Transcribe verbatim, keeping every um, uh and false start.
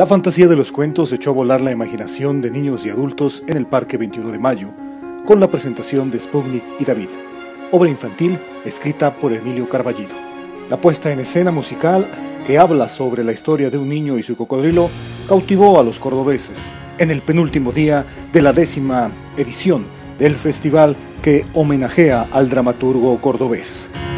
La fantasía de los cuentos echó a volar la imaginación de niños y adultos en el Parque veintiuno de Mayo, con la presentación de Sputnik y David, obra infantil escrita por Emilio Carballido. La puesta en escena musical, que habla sobre la historia de un niño y su cocodrilo, cautivó a los cordobeses en el penúltimo día de la décima edición del festival que homenajea al dramaturgo cordobés.